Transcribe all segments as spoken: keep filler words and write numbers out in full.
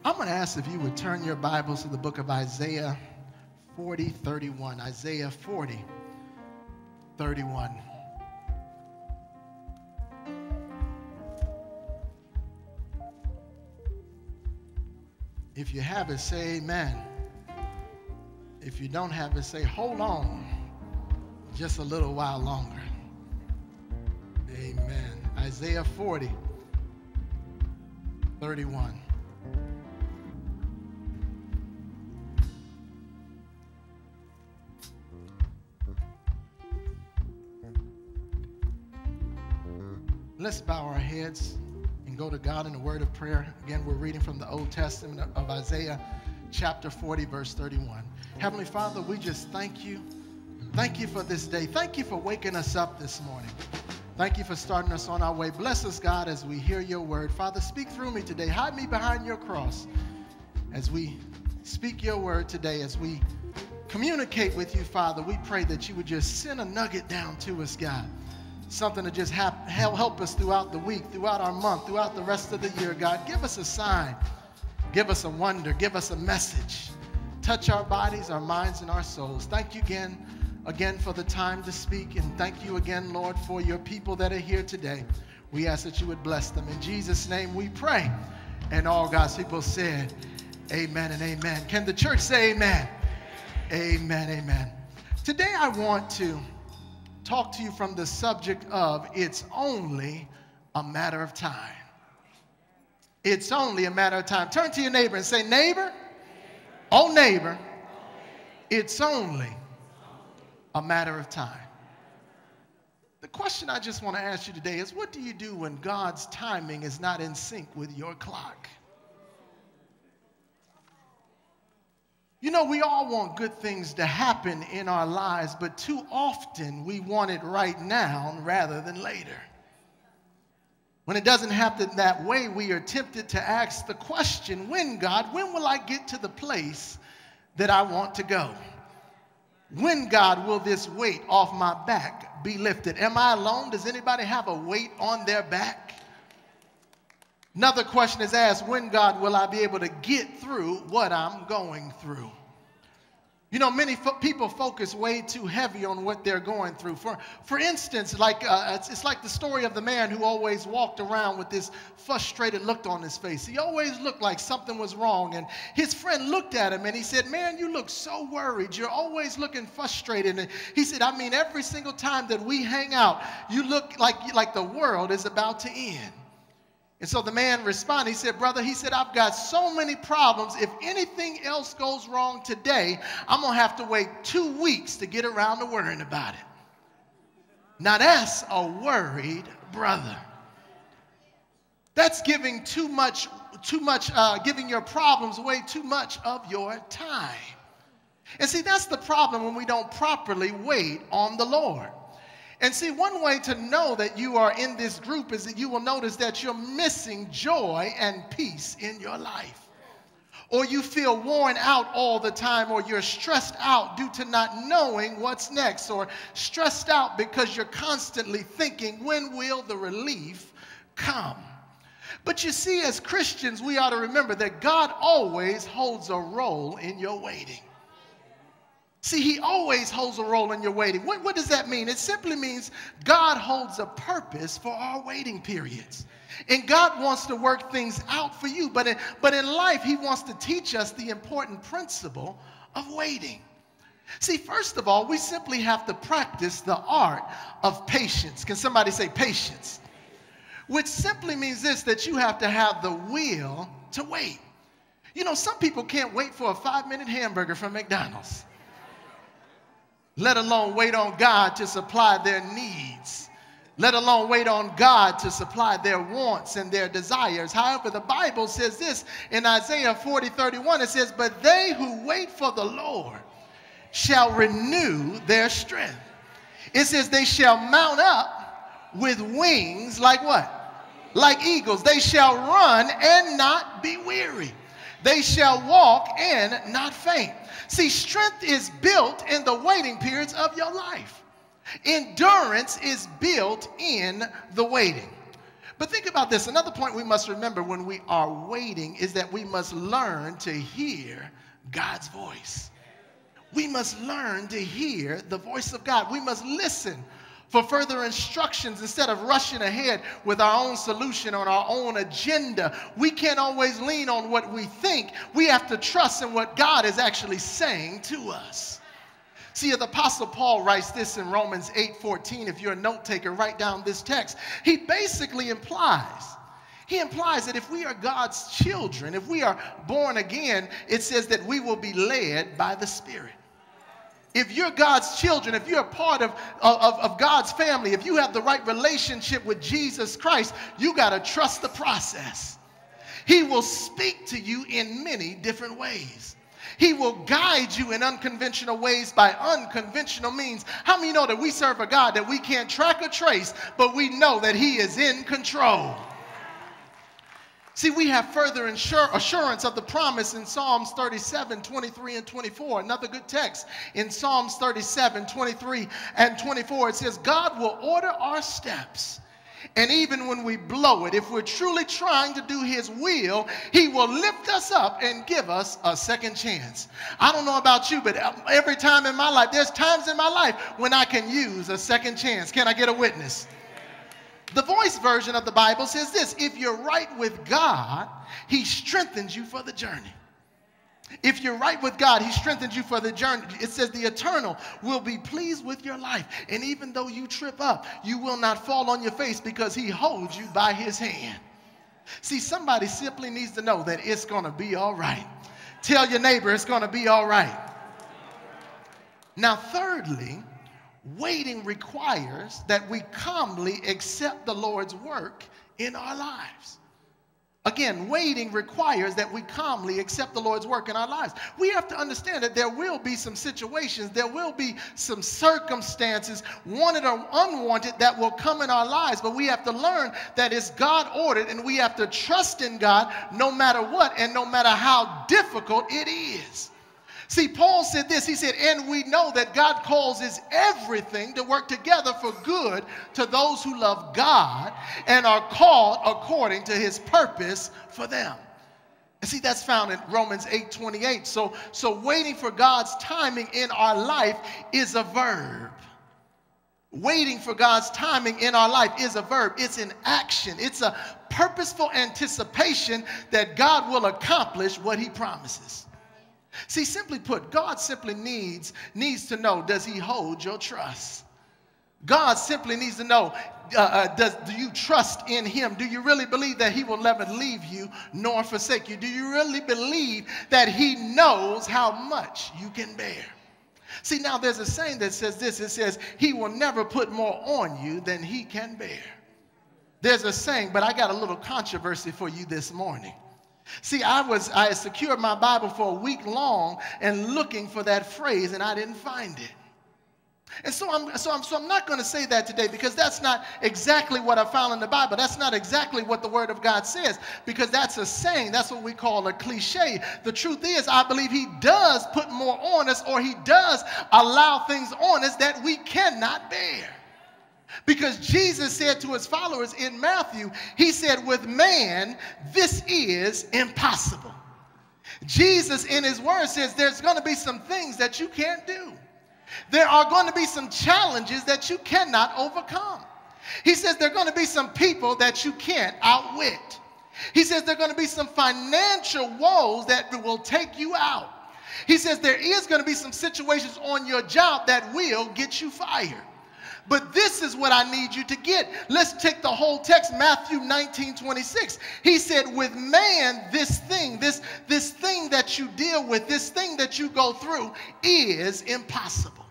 I'm going to ask if you would turn your Bibles to the book of Isaiah forty thirty-one. Isaiah forty thirty-one. If you have it, say amen. If you don't have it, say hold on just a little while longer. Amen. Isaiah forty thirty-one. Let's bow our heads and go to God in a word of prayer. Again, we're reading from the Old Testament of Isaiah chapter forty, verse thirty-one. Heavenly Father, we just thank you. Thank you for this day. Thank you for waking us up this morning. Thank you for starting us on our way. Bless us, God, as we hear your word. Father, speak through me today. Hide me behind your cross as we speak your word today, as we communicate with you, Father. We pray that you would just send a nugget down to us, God. Something to just have, help us throughout the week, throughout our month, throughout the rest of the year, God. Give us a sign. Give us a wonder. Give us a message. Touch our bodies, our minds, and our souls. Thank you again, again for the time to speak. And thank you again, Lord, for your people that are here today. We ask that you would bless them. In Jesus' name we pray. And all God's people said, amen and amen. Can the church say amen? Amen, amen. Today I want to talk to you from the subject of it's only a matter of time. It's only a matter of time. Turn to your neighbor and say, neighbor, oh neighbor, it's only a matter of time. The question I just want to ask you today is, what do you do when God's timing is not in sync with your clock? You know, we all want good things to happen in our lives, but too often we want it right now rather than later. When it doesn't happen that way, we are tempted to ask the question, when, God, when will I get to the place that I want to go? When, God, will this weight off my back be lifted? Am I alone? Does anybody have a weight on their back? Another question is asked, when, God, will I be able to get through what I'm going through? You know, many fo- people focus way too heavy on what they're going through. For, for instance, like uh, it's, it's like the story of the man who always walked around with this frustrated look on his face. He always looked like something was wrong. And his friend looked at him and he said, man, you look so worried. You're always looking frustrated. And he said, I mean, every single time that we hang out, you look like, like the world is about to end. And so the man responded, he said, brother, he said, I've got so many problems. If anything else goes wrong today, I'm going to have to wait two weeks to get around to worrying about it. Now that's a worried brother. That's giving too much, too much, uh, giving your problems away too much of your time. And see, that's the problem when we don't properly wait on the Lord. And see, one way to know that you are in this group is that you will notice that you're missing joy and peace in your life. Or you feel worn out all the time, or you're stressed out due to not knowing what's next, or stressed out because you're constantly thinking, when will the relief come? But you see, as Christians, we ought to remember that God always holds a role in your waiting. See, he always holds a role in your waiting. What, what does that mean? It simply means God holds a purpose for our waiting periods. And God wants to work things out for you. But in, but in life, he wants to teach us the important principle of waiting. See, first of all, we simply have to practice the art of patience. Can somebody say patience? Which simply means this, that you have to have the will to wait. You know, some people can't wait for a five-minute hamburger from McDonald's, let alone wait on God to supply their needs, let alone wait on God to supply their wants and their desires. However, the Bible says this in Isaiah forty thirty-one, it says, but they who wait for the Lord shall renew their strength. It says they shall mount up with wings like what? Like eagles. They shall run and not be weary. They shall walk and not faint. See, strength is built in the waiting periods of your life. Endurance is built in the waiting. But think about this. Another point we must remember when we are waiting is that we must learn to hear God's voice. We must learn to hear the voice of God. We must listen for further instructions instead of rushing ahead with our own solution on our own agenda. We can't always lean on what we think. We have to trust in what God is actually saying to us. See, the Apostle Paul writes this in Romans eight fourteen. If you're a note taker, write down this text. He basically implies, he implies that if we are God's children, if we are born again, it says that we will be led by the Spirit. If you're God's children, if you're a part of, of, of God's family, if you have the right relationship with Jesus Christ, you got to trust the process. He will speak to you in many different ways. He will guide you in unconventional ways by unconventional means. How many know that we serve a God that we can't track or trace, but we know that he is in control? See, we have further assurance of the promise in Psalms thirty-seven, twenty-three, and twenty-four. Another good text in Psalms thirty-seven, twenty-three, and twenty-four. It says, God will order our steps. And even when we blow it, if we're truly trying to do his will, he will lift us up and give us a second chance. I don't know about you, but every time in my life, there's times in my life when I can use a second chance. Can I get a witness? The Voice version of the Bible says this: if you're right with God, he strengthens you for the journey. If you're right with God, he strengthens you for the journey. It says the Eternal will be pleased with your life. And even though you trip up, you will not fall on your face because he holds you by his hand. See, somebody simply needs to know that it's going to be all right. Tell your neighbor it's going to be all right. Now, thirdly, waiting requires that we calmly accept the Lord's work in our lives. Again, waiting requires that we calmly accept the Lord's work in our lives. We have to understand that there will be some situations, there will be some circumstances, wanted or unwanted, that will come in our lives. But we have to learn that it's God ordered, and we have to trust in God no matter what and no matter how difficult it is. See, Paul said this, he said, and we know that God causes everything to work together for good to those who love God and are called according to his purpose for them. And see, that's found in Romans eight twenty-eight. So, so waiting for God's timing in our life is a verb. Waiting for God's timing in our life is a verb. It's an action. It's a purposeful anticipation that God will accomplish what he promises. See, simply put, God simply needs, needs to know, does he hold your trust? God simply needs to know, uh, uh, does, do you trust in him? Do you really believe that he will never leave you nor forsake you? Do you really believe that he knows how much you can bear? See, now there's a saying that says this. It says, he will never put more on you than he can bear. There's a saying, but I got a little controversy for you this morning. See, I was I had secured my Bible for a week long and looking for that phrase, and I didn't find it. And so I'm so I'm so I'm not going to say that today, because that's not exactly what I found in the Bible. That's not exactly what the Word of God says, because that's a saying. That's what we call a cliche. The truth is, I believe he does put more on us, or he does allow things on us that we cannot bear. Because Jesus said to his followers in Matthew, he said, with man, this is impossible. Jesus in his word says there's going to be some things that you can't do. There are going to be some challenges that you cannot overcome. He says there are going to be some people that you can't outwit. He says there are going to be some financial woes that will take you out. He says there is going to be some situations on your job that will get you fired. But this is what I need you to get. Let's take the whole text, Matthew nineteen twenty-six. He said, with man, this thing, this, this thing that you deal with, this thing that you go through is impossible.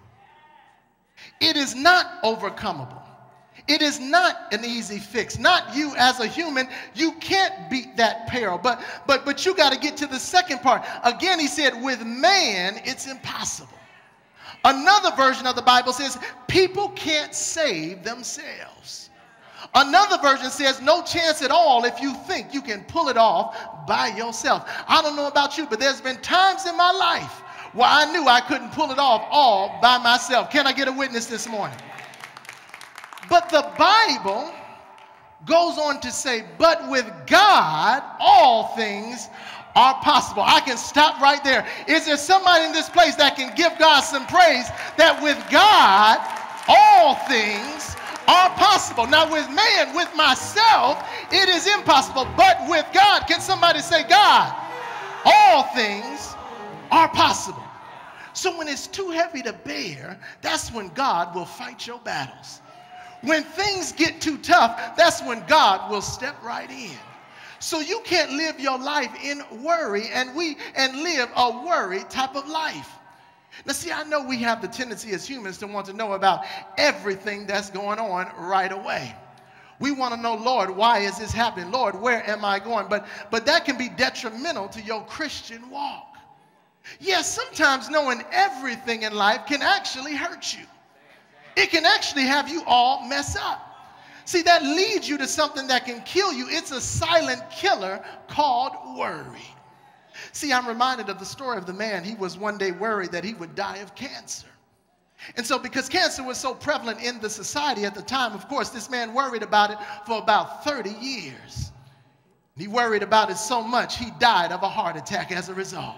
It is not overcomable. It is not an easy fix. Not you as a human. You can't beat that peril. But, but, but you got to get to the second part. Again, he said, with man, it's impossible. Another version of the Bible says people can't save themselves. Another version says no chance at all if you think you can pull it off by yourself. I don't know about you, but there's been times in my life where I knew I couldn't pull it off all by myself. Can I get a witness this morning? But the Bible goes on to say, but with God, all things are possible. I can stop right there. Is there somebody in this place that can give God some praise that with God, all things are possible? Now with man, with myself, it is impossible. But with God, can somebody say, God, all things are possible. So when it's too heavy to bear, that's when God will fight your battles. When things get too tough, that's when God will step right in. So you can't live your life in worry and we and live a worry type of life. Now see, I know we have the tendency as humans to want to know about everything that's going on right away. We want to know, Lord, why is this happening? Lord, where am I going? But, but that can be detrimental to your Christian walk. Yes, sometimes knowing everything in life can actually hurt you. It can actually have you all mess up. See, that leads you to something that can kill you. It's a silent killer called worry. See, I'm reminded of the story of the man. He was one day worried that he would die of cancer. And so because cancer was so prevalent in the society at the time, of course, this man worried about it for about thirty years. He worried about it so much, he died of a heart attack as a result.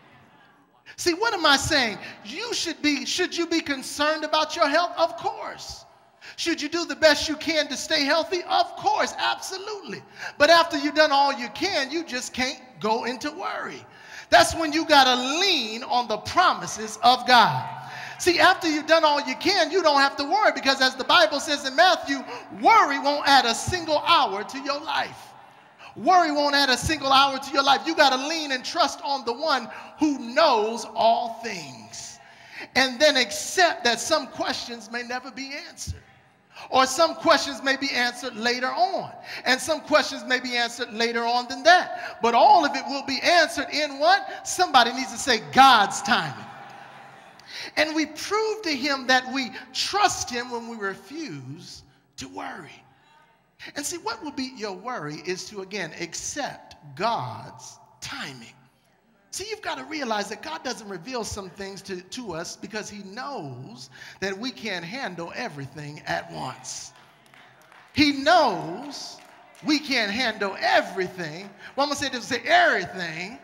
See, what am I saying? You should be, should you be concerned about your health? Of course. Should you do the best you can to stay healthy? Of course, absolutely. But after you've done all you can, you just can't go into worry. That's when you got to lean on the promises of God. See, after you've done all you can, you don't have to worry because as the Bible says in Matthew, worry won't add a single hour to your life. Worry won't add a single hour to your life. You got to lean and trust on the one who knows all things. And then accept that some questions may never be answered. Or some questions may be answered later on. And some questions may be answered later on than that. But all of it will be answered in what? Somebody needs to say God's timing. And we prove to him that we trust him when we refuse to worry. And see, what will beat your worry is to, again, accept God's timing. See, you've got to realize that God doesn't reveal some things to, to us because he knows that we can't handle everything at once. He knows we can't handle everything. Well, I'm going to say this, say everything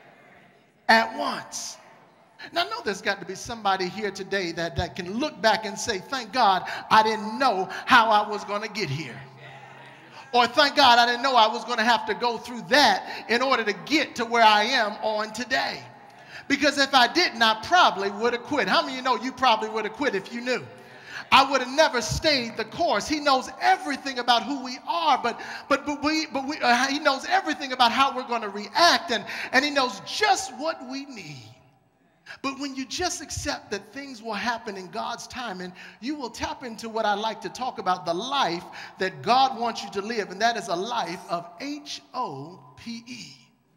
at once. Now, I know there's got to be somebody here today that, that can look back and say, thank God I didn't know how I was going to get here. Or thank God I didn't know I was going to have to go through that in order to get to where I am on today. Because if I didn't, I probably would have quit. How many of you know you probably would have quit if you knew? I would have never stayed the course. He knows everything about who we are, but but but we but we uh, he knows everything about how we're going to react, and and he knows just what we need. But when you just accept that things will happen in God's timing, you will tap into what I like to talk about, the life that God wants you to live, and that is a life of H O P E,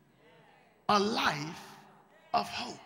a life of hope.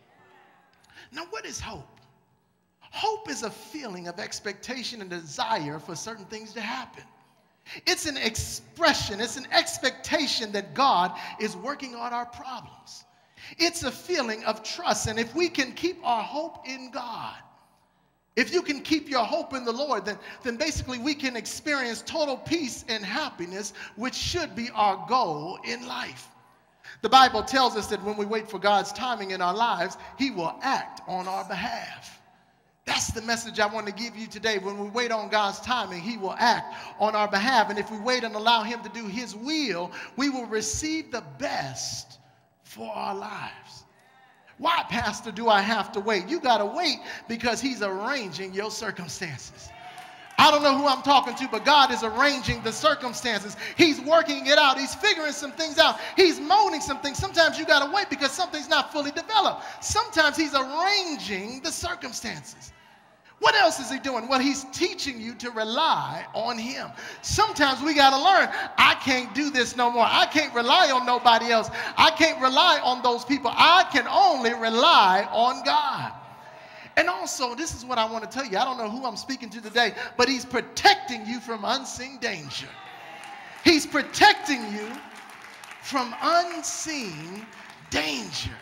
Now, what is hope? Hope is a feeling of expectation and desire for certain things to happen. It's an expression, it's an expectation that God is working on our problems. It's a feeling of trust. And if we can keep our hope in God, if you can keep your hope in the Lord, then, then basically we can experience total peace and happiness, which should be our goal in life. The Bible tells us that when we wait for God's timing in our lives, he will act on our behalf. That's the message I want to give you today. When we wait on God's timing, he will act on our behalf. And if we wait and allow him to do his will, we will receive the best for our lives. Why, Pastor, do I have to wait? You got to wait because he's arranging your circumstances. I don't know who I'm talking to, but God is arranging the circumstances. He's working it out. He's figuring some things out. He's molding some things. Sometimes you got to wait because something's not fully developed. Sometimes he's arranging the circumstances. What else is he doing? Well, he's teaching you to rely on him. Sometimes we got to learn, I can't do this no more. I can't rely on nobody else. I can't rely on those people. I can only rely on God. And also, this is what I want to tell you. I don't know who I'm speaking to today, but he's protecting you from unseen danger. He's protecting you from unseen danger.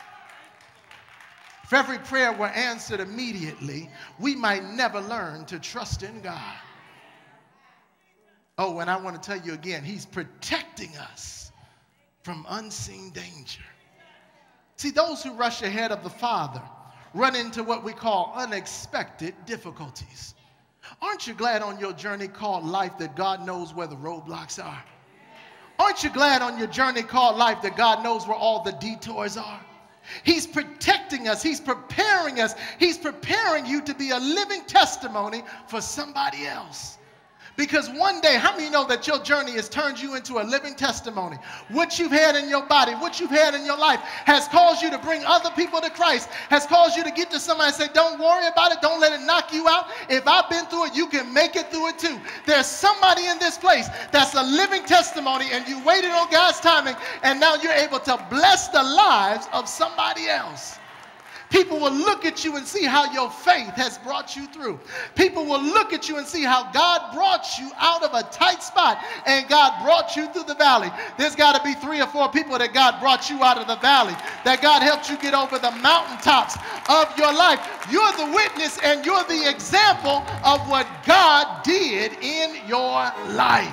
If every prayer were answered immediately, we might never learn to trust in God. Oh, and I want to tell you again, he's protecting us from unseen danger. See, those who rush ahead of the Father run into what we call unexpected difficulties. Aren't you glad on your journey called life that God knows where the roadblocks are? Aren't you glad on your journey called life that God knows where all the detours are? He's protecting us. He's preparing us. He's preparing you to be a living testimony for somebody else. Because one day, how many know that your journey has turned you into a living testimony? What you've had in your body, what you've had in your life has caused you to bring other people to Christ, has caused you to get to somebody and say, don't worry about it. Don't let it knock you out. If I've been through it, you can make it through it too. There's somebody in this place that's a living testimony, and you waited on God's timing, and now you're able to bless the lives of somebody else. People will look at you and see how your faith has brought you through. People will look at you and see how God brought you out of a tight spot and God brought you through the valley. There's got to be three or four people that God brought you out of the valley, that God helped you get over the mountaintops of your life. You're the witness and you're the example of what God did in your life.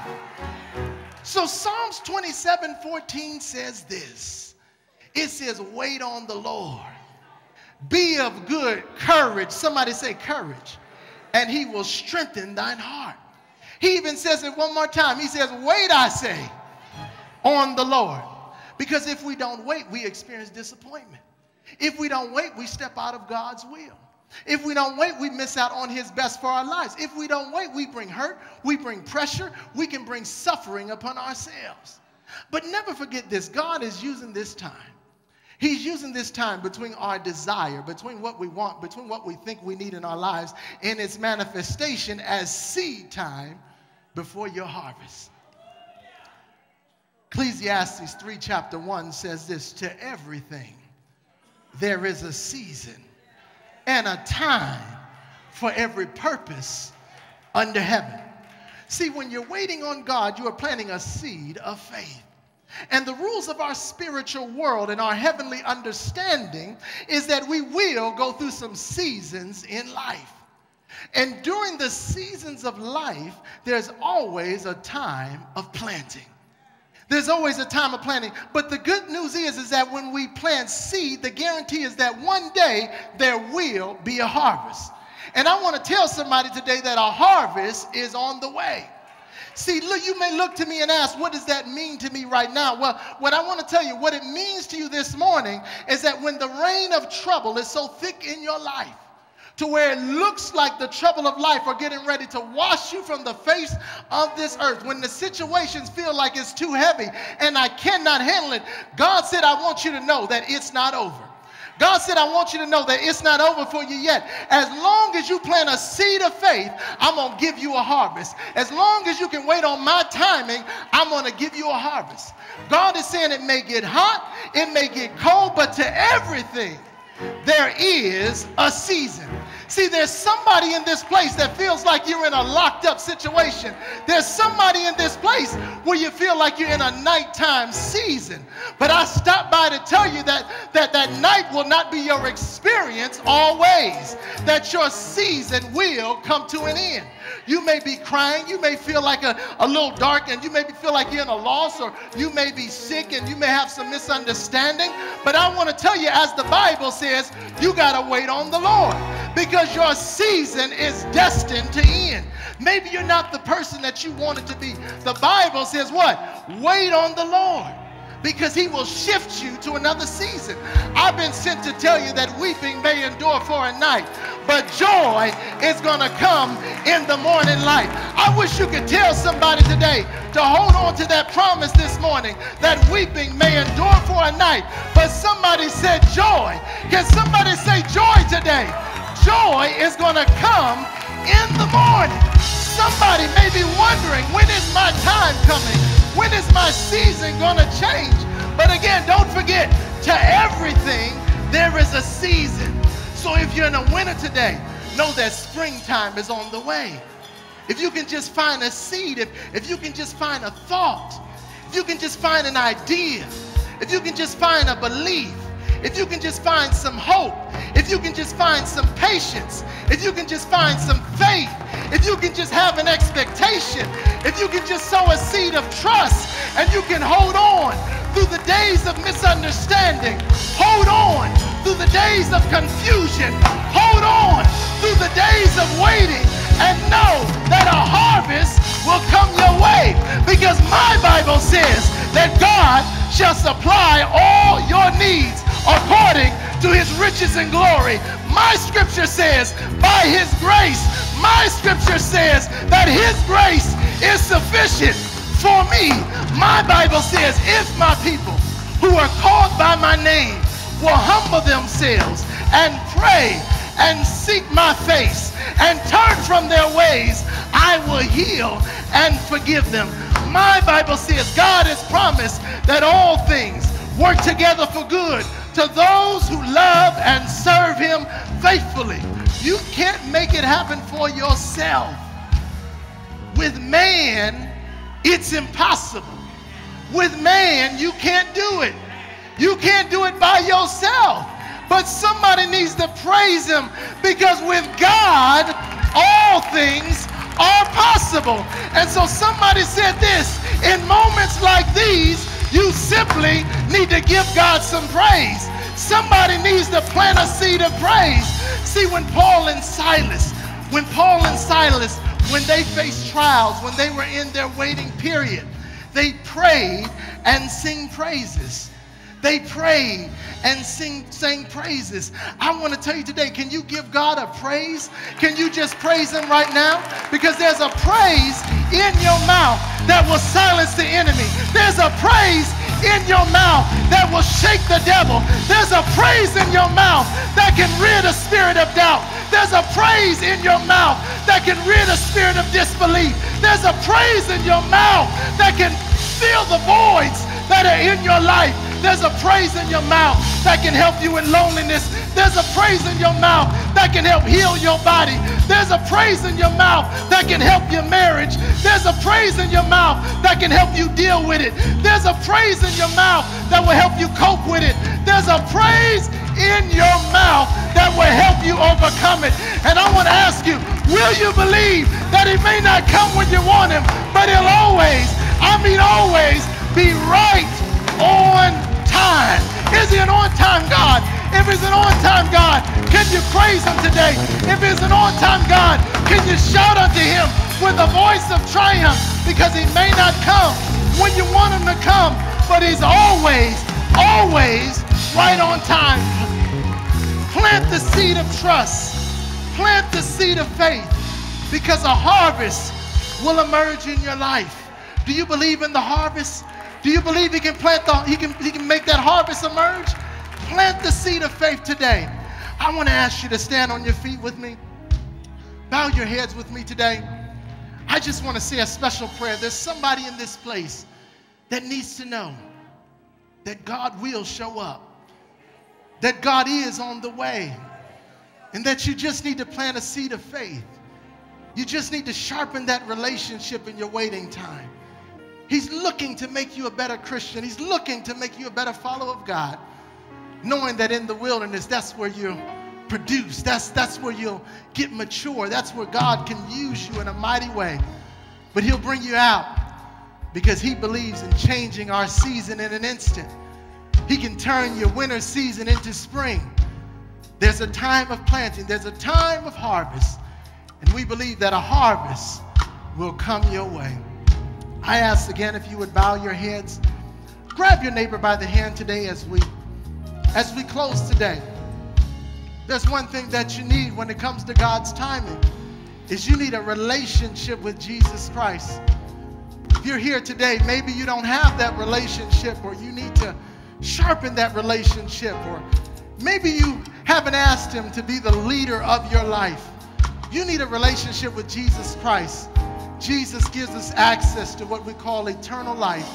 So Psalms twenty-seven fourteen says this. It says, wait on the Lord. Be of good courage. Somebody say courage. And he will strengthen thine heart. He even says it one more time. He says, wait, I say, on the Lord. Because if we don't wait, we experience disappointment. If we don't wait, we step out of God's will. If we don't wait, we miss out on his best for our lives. If we don't wait, we bring hurt, we bring pressure, we can bring suffering upon ourselves. But never forget this. God is using this time. He's using this time between our desire, between what we want, between what we think we need in our lives, in its manifestation as seed time before your harvest. Ecclesiastes three chapter one says this, to everything there is a season and a time for every purpose under heaven. See, when you're waiting on God, you are planting a seed of faith. And the rules of our spiritual world and our heavenly understanding is that we will go through some seasons in life. And during the seasons of life, there's always a time of planting. There's always a time of planting. But the good news is, is that when we plant seed, the guarantee is that one day there will be a harvest. And I want to tell somebody today that a harvest is on the way. See, look, you may look to me and ask, what does that mean to me right now? Well, what I want to tell you, what it means to you this morning is that when the rain of trouble is so thick in your life, to where it looks like the trouble of life are getting ready to wash you from the face of this earth, when the situations feel like it's too heavy and I cannot handle it, God said, I want you to know that it's not over. God said, I want you to know that it's not over for you yet. As long as you plant a seed of faith, I'm going to give you a harvest. As long as you can wait on my timing, I'm going to give you a harvest. God is saying it may get hot, it may get cold, but to everything, there is a season. See, there's somebody in this place that feels like you're in a locked up situation. There's somebody in this place where you feel like you're in a nighttime season. But I stopped by to tell you that, that that night will not be your experience always. That your season will come to an end. You may be crying, you may feel like a, a little dark, and you may feel like you're in a loss, or you may be sick and you may have some misunderstanding. But I want to tell you, as the Bible says, you got to wait on the Lord, because your season is destined to end. Maybe you're not the person that you wanted to be. The Bible says what? Wait on the Lord, because he will shift you to another season. I've been sent to tell you that weeping may endure for a night, but joy is going to come in the morning light. I wish you could tell somebody today to hold on to that promise this morning, that weeping may endure for a night, but somebody said joy. Can somebody say joy today? Joy is going to come in the morning. Somebody may be wondering, when is my time coming? When is my season going to change? But again, don't forget, to everything there is a season. So if you're in a winter today, know that springtime is on the way. If you can just find a seed, if, if you can just find a thought, if you can just find an idea, if you can just find a belief, if you can just find some hope, if if you can just find some patience, if you can just find some faith, if you can just have an expectation, if you can just sow a seed of trust, and you can hold on through the days of misunderstanding, hold on through the days of confusion, hold on through the days of waiting, and know that a harvest will come your way, because my Bible says that God shall supply all your needs according to his riches and glory. My scripture says, by his grace, my scripture says that his grace is sufficient for me. My Bible says, if my people who are called by my name will humble themselves and pray and seek my face and turn from their ways, I will heal and forgive them. My Bible says God has promised that all things work together for good to those who love and serve him faithfully. You can't make it happen for yourself. With man, it's impossible. With man, you can't do it. You can't do it by yourself. But somebody needs to praise him, because with God, all things are possible. And so somebody said this, in moments like these, you simply need to give God some praise. Somebody needs to plant a seed of praise. See, when Paul and Silas, when Paul and Silas, when they faced trials, when they were in their waiting period, they prayed and sing praises. They prayed and sing, sang praises. I want to tell you today, can you give God a praise? Can you just praise him right now? Because there's a praise in your mouth that will silence the enemy. There's a praise in your mouth that will shake the devil. There's a praise in your mouth that can rid a spirit of doubt. There's a praise in your mouth that can rid a spirit of disbelief. There's a praise in your mouth that can fill the voids that are in your life. There's a praise in your mouth that can help you in loneliness. There's a praise in your mouth that can help heal your body. There's a praise in your mouth that can help your marriage. There's a praise in your mouth that can help you deal with it. There's a praise in your mouth that will help you cope with it. There's a praise in your mouth that will help you overcome it. And I want to ask you, will you believe that he may not come when you want him, but he'll always, I mean always, be right on time? Is he an on-time God? If he's an on-time God, can you praise him today? If he's an on-time God, can you shout unto him with a voice of triumph? Because he may not come when you want him to come, but he's always, always right on time. Plant the seed of trust. Plant the seed of faith, because a harvest will emerge in your life. Do you believe in the harvest? Do you believe he can plant the, he can, he can make that harvest emerge? Plant the seed of faith today. I want to ask you to stand on your feet with me. Bow your heads with me today. I just want to say a special prayer. There's somebody in this place that needs to know that God will show up, that God is on the way, and that you just need to plant a seed of faith. You just need to sharpen that relationship in your waiting time. He's looking to make you a better Christian. He's looking to make you a better follower of God, knowing that in the wilderness, that's where you'll produce. That's, that's where you'll get mature. That's where God can use you in a mighty way. But he'll bring you out because he believes in changing our season in an instant. He can turn your winter season into spring. There's a time of planting. There's a time of harvest. And we believe that a harvest will come your way. I ask again if you would bow your heads. Grab your neighbor by the hand today as we, as we close today. There's one thing that you need when it comes to God's timing, is you need a relationship with Jesus Christ. If you're here today, maybe you don't have that relationship, or you need to sharpen that relationship, or maybe you haven't asked him to be the leader of your life. You need a relationship with Jesus Christ. Jesus gives us access to what we call eternal life.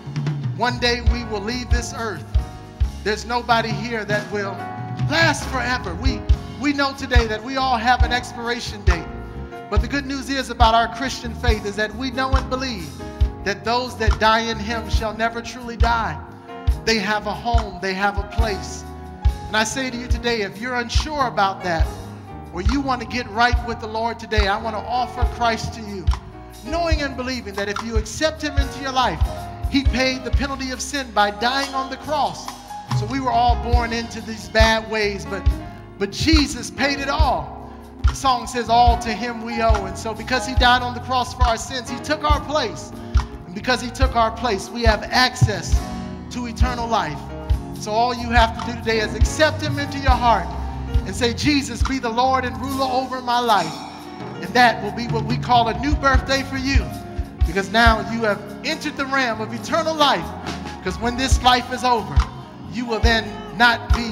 One day we will leave this earth. There's nobody here that will last forever. We, we know today that we all have an expiration date. But the good news is about our Christian faith is that we know and believe that those that die in him shall never truly die. They have a home. They have a place. And I say to you today, if you're unsure about that, or you want to get right with the Lord today, I want to offer Christ to you, knowing and believing that if you accept him into your life, he paid the penalty of sin by dying on the cross. So we were all born into these bad ways, but, but Jesus paid it all. The song says, all to him we owe. And so because he died on the cross for our sins, he took our place. And because he took our place, we have access to eternal life. So all you have to do today is accept him into your heart and say, Jesus, be the Lord and ruler over my life. And that will be what we call a new birthday for you, because now you have entered the realm of eternal life. Because when this life is over, you will then not be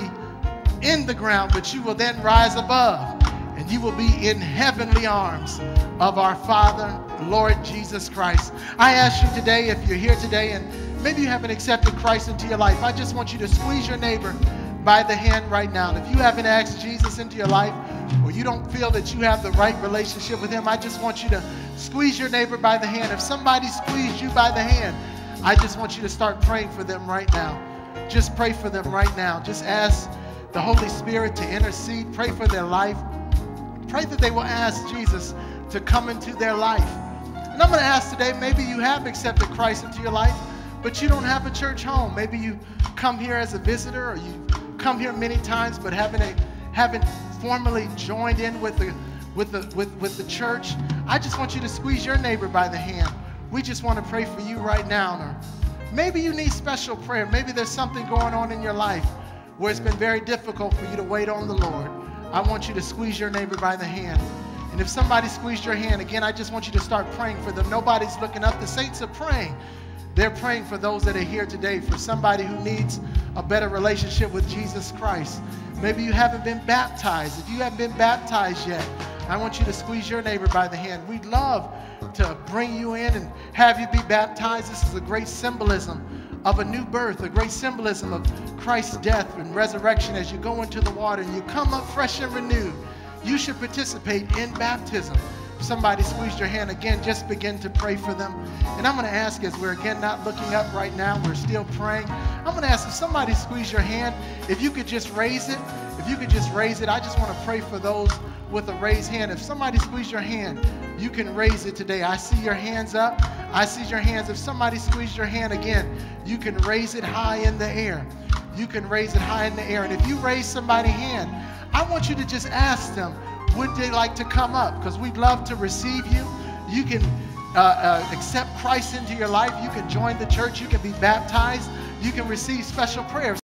in the ground, but you will then rise above, and you will be in heavenly arms of our Father, Lord Jesus Christ. I ask you today, if you're here today and maybe you haven't accepted Christ into your life, I just want you to squeeze your neighbor by the hand right now. And if you haven't asked Jesus into your life, or you don't feel that you have the right relationship with him, I just want you to squeeze your neighbor by the hand. If somebody squeezed you by the hand, I just want you to start praying for them right now. Just pray for them right now. Just ask the Holy Spirit to intercede. Pray for their life. Pray that they will ask Jesus to come into their life. And I'm going to ask today, maybe you have accepted Christ into your life, but you don't have a church home. Maybe you come here as a visitor, or you come here many times but haven't, haven't formally joined in with the, with, the, with, with the church. I just want you to squeeze your neighbor by the hand. We just want to pray for you right now. Or maybe you need special prayer. Maybe there's something going on in your life where it's been very difficult for you to wait on the Lord. I want you to squeeze your neighbor by the hand. And if somebody squeezed your hand, again, I just want you to start praying for them. Nobody's looking up. The saints are praying. They're praying for those that are here today, for somebody who needs a better relationship with Jesus Christ. Maybe you haven't been baptized. If you haven't been baptized yet, I want you to squeeze your neighbor by the hand. We'd love to bring you in and have you be baptized. This is a great symbolism of a new birth, a great symbolism of Christ's death and resurrection. As you go into the water and you come up fresh and renewed, you should participate in baptism. If somebody squeezed your hand, again, just begin to pray for them. And I'm going to ask, as we're again not looking up right now, we're still praying. I'm going to ask if somebody squeezed your hand, if you could just raise it. If you could just raise it. I just want to pray for those with a raised hand. If somebody squeezed your hand, you can raise it today. I see your hands up. I see your hands. If somebody squeezed your hand again, you can raise it high in the air. You can raise it high in the air. And if you raise somebody's hand, I want you to just ask them, would they like to come up? Because we'd love to receive you. You can uh, uh, accept Christ into your life. You can join the church. You can be baptized. You can receive special prayers.